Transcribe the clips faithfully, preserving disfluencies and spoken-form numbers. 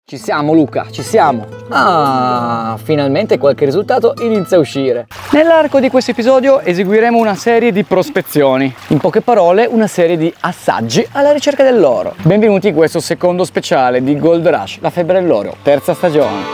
Ci siamo Luca, ci siamo! Ah, finalmente qualche risultato inizia a uscire. Nell'arco di questo episodio eseguiremo una serie di prospezioni. In poche parole, una serie di assaggi alla ricerca dell'oro. Benvenuti in questo secondo speciale di Gold Rush, la febbre dell'oro, terza stagione.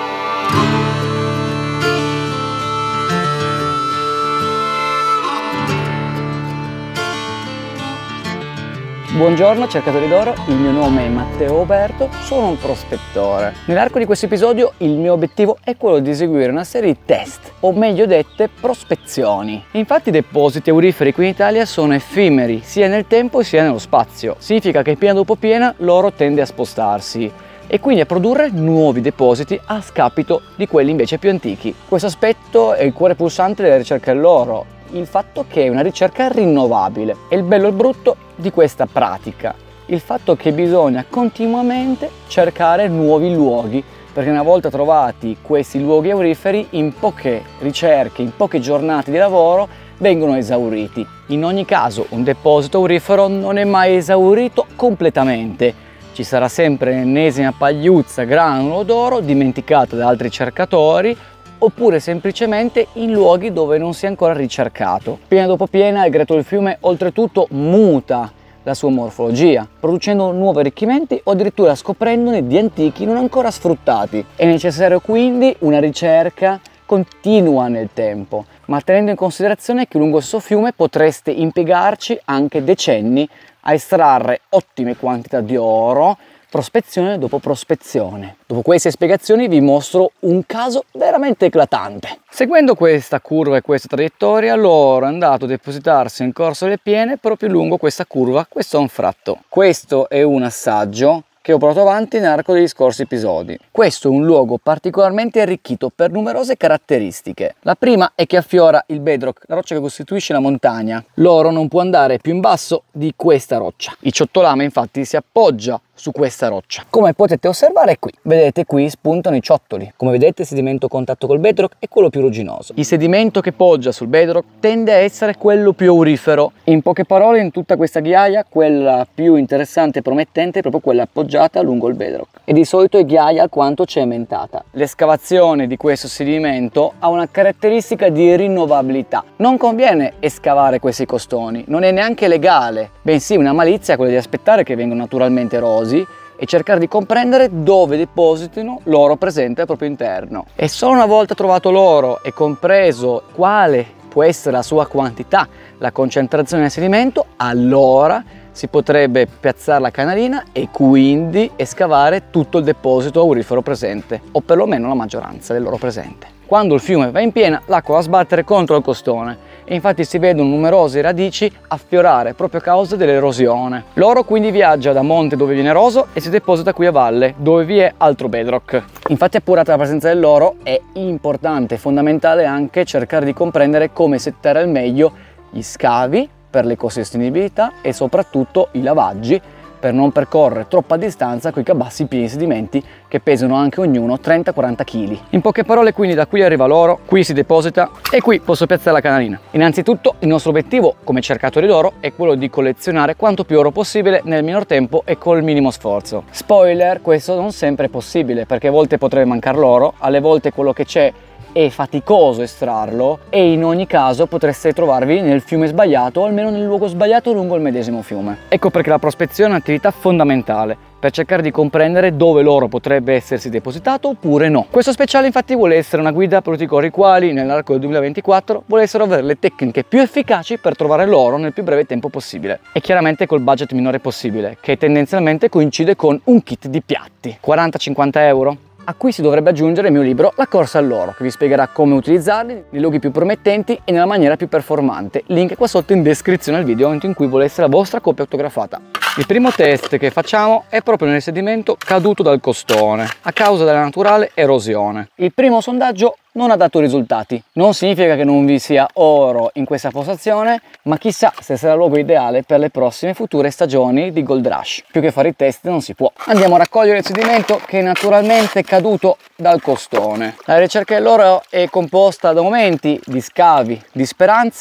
Buongiorno cercatori d'oro, il mio nome è Matteo Oberto, sono un prospettore. Nell'arco di questo episodio il mio obiettivo è quello di eseguire una serie di test, o meglio dette prospezioni. Infatti i depositi auriferi qui in Italia sono effimeri, sia nel tempo sia nello spazio. Significa che piena dopo piena l'oro tende a spostarsi e quindi a produrre nuovi depositi a scapito di quelli invece più antichi. Questo aspetto è il cuore pulsante della ricerca dell'oro. Il fatto che è una ricerca rinnovabile e il bello e il brutto di questa pratica, il fatto che bisogna continuamente cercare nuovi luoghi, perché una volta trovati questi luoghi auriferi, in poche ricerche, in poche giornate di lavoro vengono esauriti. In ogni caso un deposito aurifero non è mai esaurito completamente, ci sarà sempre l'ennesima pagliuzza, granulo d'oro dimenticata da altri ricercatori, oppure semplicemente in luoghi dove non si è ancora ricercato. Piena dopo piena il greto del fiume oltretutto muta la sua morfologia, producendo nuovi arricchimenti o addirittura scoprendone di antichi non ancora sfruttati. È necessario quindi una ricerca continua nel tempo, ma tenendo in considerazione che lungo il suo fiume potreste impiegarci anche decenni a estrarre ottime quantità di oro, prospezione dopo prospezione. Dopo queste spiegazioni vi mostro un caso veramente eclatante. Seguendo questa curva e questa traiettoria, l'oro è andato a depositarsi in corso delle piene proprio lungo questa curva, questo anfratto. Questo è un assaggio che ho portato avanti nell'arco degli scorsi episodi. Questo è un luogo particolarmente arricchito per numerose caratteristiche. La prima è che affiora il bedrock, la roccia che costituisce la montagna. L'oro non può andare più in basso di questa roccia. Il ciottolame infatti si appoggia su questa roccia. Come potete osservare qui, vedete qui spuntano i ciottoli. Come vedete il sedimento a contatto col bedrock è quello più rugginoso. Il sedimento che poggia sul bedrock tende a essere quello più aurifero. In poche parole, in tutta questa ghiaia, quella più interessante e promettente è proprio quella appoggiata lungo il bedrock. E di solito è ghiaia alquanto cementata. L'escavazione di questo sedimento ha una caratteristica di rinnovabilità. Non conviene escavare questi costoni, non è neanche legale, bensì una malizia quella di aspettare che vengano naturalmente erosi e cercare di comprendere dove depositino l'oro presente al proprio interno. E solo una volta trovato l'oro e compreso quale può essere la sua quantità, la concentrazione del sedimento, allora si potrebbe piazzare la canalina e quindi escavare tutto il deposito aurifero presente, o perlomeno la maggioranza dell'oro presente. Quando il fiume va in piena, l'acqua va a sbattere contro il costone e infatti si vedono numerose radici affiorare proprio a causa dell'erosione. L'oro quindi viaggia da monte dove viene eroso e si deposita qui a valle dove vi è altro bedrock. Infatti, appurata la presenza dell'oro, è importante e fondamentale anche cercare di comprendere come settare al meglio gli scavi per l'ecosostenibilità e soprattutto i lavaggi per non percorrere troppa distanza con i cabassi pieni di sedimenti che pesano anche ognuno trenta quaranta chili. In poche parole, quindi, da qui arriva l'oro, qui si deposita e qui posso piazzare la canalina. Innanzitutto il nostro obiettivo come cercatori d'oro è quello di collezionare quanto più oro possibile nel minor tempo e col minimo sforzo. Spoiler, questo non sempre è possibile, perché a volte potrebbe mancare l'oro, alle volte quello che c'è è faticoso estrarlo e in ogni caso potreste trovarvi nel fiume sbagliato o almeno nel luogo sbagliato lungo il medesimo fiume. Ecco perché la prospezione è un'attività fondamentale per cercare di comprendere dove l'oro potrebbe essersi depositato oppure no. Questo speciale infatti vuole essere una guida per tutti coloro i quali nell'arco del duemilaventiquattro volessero avere le tecniche più efficaci per trovare l'oro nel più breve tempo possibile e chiaramente col budget minore possibile, che tendenzialmente coincide con un kit di piatti, quaranta cinquanta euro. A cui si dovrebbe aggiungere il mio libro La corsa all'oro, che vi spiegherà come utilizzarli nei luoghi più promettenti e nella maniera più performante. Link qua sotto in descrizione al video in cui vuole essere la vostra copia autografata. Il primo test che facciamo è proprio nel sedimento caduto dal costone a causa della naturale erosione. Il primo sondaggio non ha dato risultati. Non significa che non vi sia oro in questa postazione, ma chissà se sarà il luogo ideale per le prossime future stagioni di Gold Rush. Più che fare i test non si può. Andiamo a raccogliere il sedimento che è naturalmente caduto dal costone. La ricerca dell'oro è composta da momenti di scavi, di speranze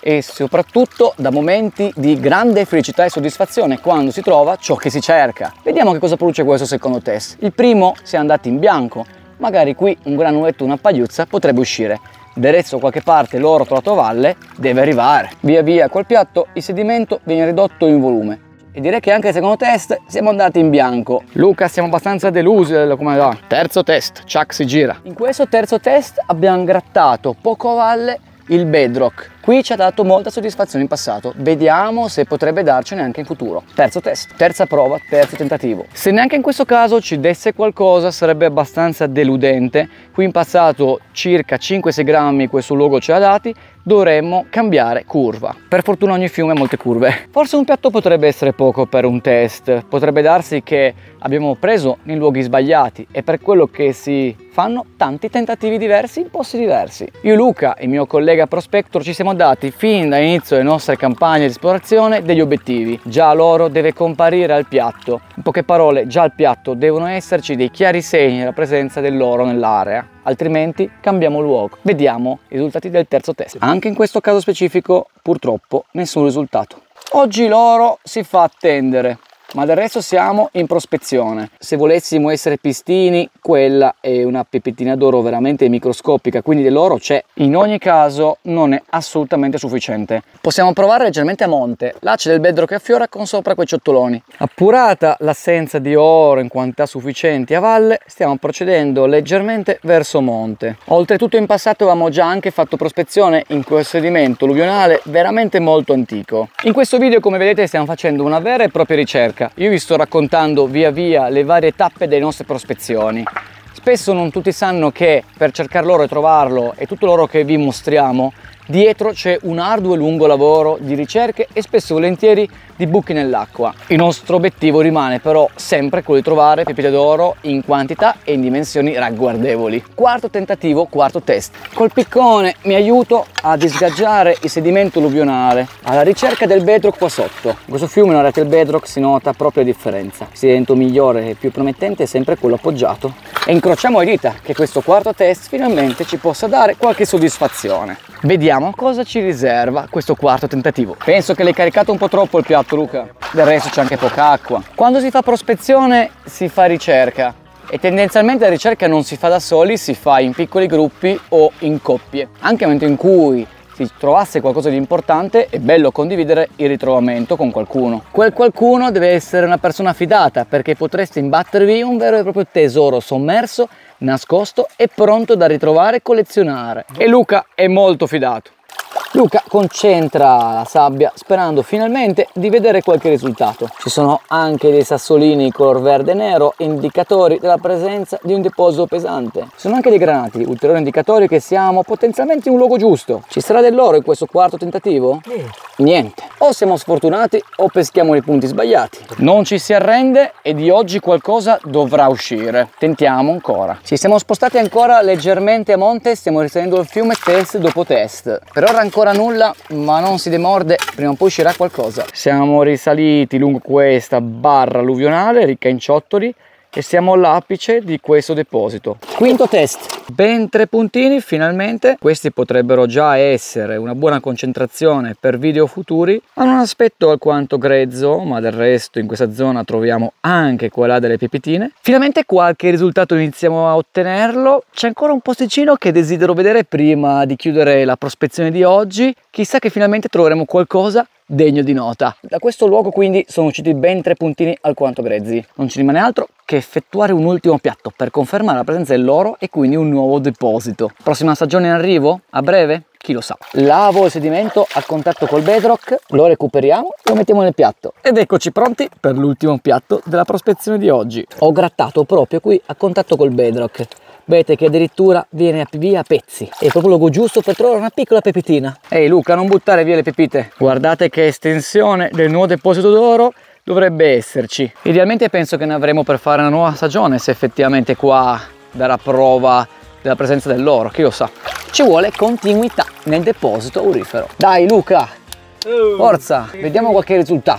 e soprattutto da momenti di grande felicità e soddisfazione quando si trova ciò che si cerca. Vediamo che cosa produce questo secondo test. Il primo si è andati in bianco, magari qui un granuletto, una pagliuzza potrebbe uscire. Del resto qualche parte l'oro trovato a valle deve arrivare. Via via col piatto il sedimento viene ridotto in volume. E direi che anche al secondo test siamo andati in bianco. Luca, siamo abbastanza delusi dalla comunità. Terzo test, Chuck si gira. In questo terzo test abbiamo grattato poco a valle il bedrock. Qui ci ha dato molta soddisfazione in passato, vediamo se potrebbe darcene anche in futuro. Terzo test, terza prova, terzo tentativo. Se neanche in questo caso ci desse qualcosa sarebbe abbastanza deludente. Qui in passato circa cinque sei grammi questo luogo ce l'ha dati, dovremmo cambiare curva. Per fortuna ogni fiume ha molte curve. Forse un piatto potrebbe essere poco per un test, potrebbe darsi che abbiamo preso in luoghi sbagliati e per quello che si fanno tanti tentativi diversi in posti diversi. Io, Luca e il mio collega prospector ci siamo dati fin dall'inizio delle nostre campagne di esplorazione degli obiettivi. Già l'oro deve comparire al piatto. In poche parole, già al piatto devono esserci dei chiari segni della presenza dell'oro nell'area, altrimenti cambiamo luogo. Vediamo i risultati del terzo test. Anche in questo caso specifico purtroppo nessun risultato. Oggi l'oro si fa attendere, ma del resto siamo in prospezione. Se volessimo essere pistini, quella è una pepitina d'oro veramente microscopica, quindi dell'oro c'è. In ogni caso non è assolutamente sufficiente. Possiamo provare leggermente a monte. Là c'è del bedrock che affiora con sopra quei ciottoloni. Appurata l'assenza di oro in quantità sufficienti a valle, stiamo procedendo leggermente verso monte. Oltretutto in passato avevamo già anche fatto prospezione in quel sedimento alluvionale veramente molto antico. In questo video, come vedete, stiamo facendo una vera e propria ricerca. Io vi sto raccontando via via le varie tappe delle nostre prospezioni. Spesso non tutti sanno che per cercare l'oro e trovarlo e tutto l'oro che vi mostriamo, dietro c'è un arduo e lungo lavoro di ricerche e spesso e volentieri di buchi nell'acqua. Il nostro obiettivo rimane però sempre quello di trovare pepite d'oro in quantità e in dimensioni ragguardevoli. Quarto tentativo, quarto test. Col piccone mi aiuto a disgaggiare il sedimento alluvionale alla ricerca del bedrock qua sotto. In questo fiume, nell'area del bedrock, si nota proprio la differenza. Il sedimento migliore e più promettente è sempre quello appoggiato. E incrociamo le dita che questo quarto test finalmente ci possa dare qualche soddisfazione. Vediamo cosa ci riserva questo quarto tentativo. Penso che l'hai caricato un po' troppo il piatto, Luca. Del resto c'è anche poca acqua. Quando si fa prospezione si fa ricerca e tendenzialmente la ricerca non si fa da soli, si fa in piccoli gruppi o in coppie. Anche nel momento in cui si trovasse qualcosa di importante è bello condividere il ritrovamento con qualcuno. Quel qualcuno deve essere una persona fidata, perché potreste imbattervi un vero e proprio tesoro sommerso, nascosto e pronto da ritrovare e collezionare. E Luca è molto fidato. Luca concentra la sabbia sperando finalmente di vedere qualche risultato. Ci sono anche dei sassolini color verde e nero, indicatori della presenza di un deposito pesante. Ci sono anche dei granati, ulteriori indicatori che siamo potenzialmente in un luogo giusto. Ci sarà dell'oro in questo quarto tentativo? Eh. Niente. O siamo sfortunati o peschiamo i punti sbagliati. Non ci si arrende e di oggi qualcosa dovrà uscire. Tentiamo ancora. Ci siamo spostati ancora leggermente a monte, stiamo risalendo il fiume test dopo test. Per ora ancora nulla, ma non si demorde, prima o poi uscirà qualcosa. Siamo risaliti lungo questa barra alluvionale ricca in ciottoli e siamo all'apice di questo deposito. Quinto test. Ben tre puntini finalmente. Questi potrebbero già essere una buona concentrazione per video futuri. Hanno un aspetto alquanto grezzo, ma del resto in questa zona troviamo anche qua e là delle pepitine. Finalmente qualche risultato iniziamo a ottenerlo. C'è ancora un posticino che desidero vedere prima di chiudere la prospezione di oggi. Chissà che finalmente troveremo qualcosa degno di nota. Da questo luogo quindi sono usciti ben tre puntini alquanto grezzi. Non ci rimane altro che effettuare un ultimo piatto per confermare la presenza dell'oro e quindi un nuovo deposito. Prossima stagione in arrivo? A breve? Chi lo sa. Lavo il sedimento a contatto col bedrock, lo recuperiamo e lo mettiamo nel piatto. Ed eccoci pronti per l'ultimo piatto della prospezione di oggi. Ho grattato proprio qui a contatto col bedrock. Vedete che addirittura viene via a pezzi. È proprio il luogo giusto per trovare una piccola pepitina. Ehi Luca, non buttare via le pepite. Guardate che estensione del nuovo deposito d'oro dovrebbe esserci. Idealmente penso che ne avremo per fare una nuova stagione, se effettivamente qua darà prova della presenza dell'oro, chi lo sa. Ci vuole continuità nel deposito aurifero. Dai Luca, forza, vediamo qualche risultato.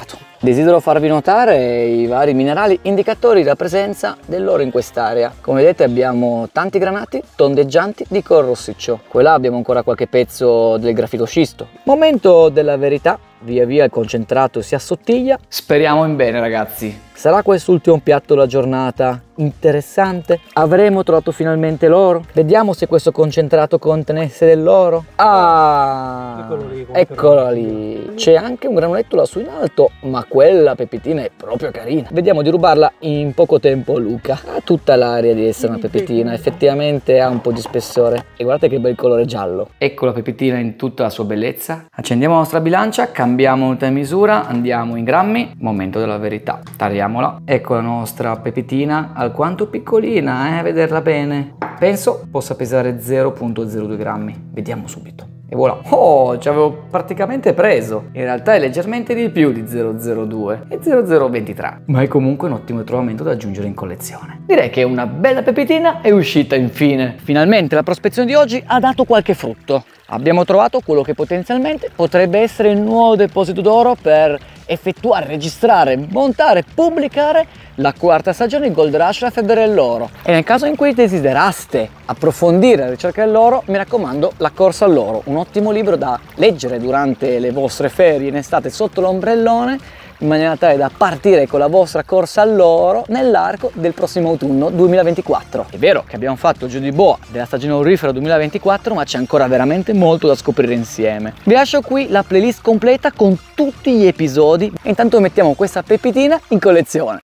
Desidero farvi notare i vari minerali indicatori della presenza dell'oro in quest'area. Come vedete abbiamo tanti granati tondeggianti di color rossiccio. Qua là abbiamo ancora qualche pezzo del grafito scisto. Momento della verità, via via il concentrato si assottiglia. Speriamo in bene, ragazzi. Sarà quest'ultimo piatto della giornata interessante? Avremo trovato finalmente l'oro? Vediamo se questo concentrato contenesse dell'oro. Ah, eccolo lì, eccolo lì. C'è anche un granuletto lassù in alto, ma quella pepitina è proprio carina. Vediamo di rubarla in poco tempo, Luca. Ha tutta l'aria di essere una pepitina, effettivamente ha un po' di spessore. E guardate che bel colore giallo. Ecco la pepitina in tutta la sua bellezza. Accendiamo la nostra bilancia, cambiamo unità di misura, andiamo in grammi. Momento della verità. Tariamola. Ecco la nostra pepitina, alquanto piccolina, eh, a vederla bene. Penso possa pesare zero virgola zero due grammi. Vediamo subito. E voilà. Oh, ci avevo praticamente preso. In realtà è leggermente di più di zero virgola zero due e zero virgola ventitré. Ma è comunque un ottimo trovamento da aggiungere in collezione. Direi che una bella pepitina è uscita infine. Finalmente la prospezione di oggi ha dato qualche frutto. Abbiamo trovato quello che potenzialmente potrebbe essere il nuovo deposito d'oro per effettuare, registrare, montare, pubblicare la quarta stagione di Gold Rush, la febbre dell'oro. E nel caso in cui desideraste approfondire la ricerca dell'oro, mi raccomando La corsa all'oro, un ottimo libro da leggere durante le vostre ferie in estate sotto l'ombrellone, in maniera tale da partire con la vostra corsa all'oro nell'arco del prossimo autunno duemilaventiquattro. È vero che abbiamo fatto il giro di boa della stagione orifera duemilaventiquattro, ma c'è ancora veramente molto da scoprire insieme. Vi lascio qui la playlist completa con tutti gli episodi e intanto mettiamo questa pepitina in collezione.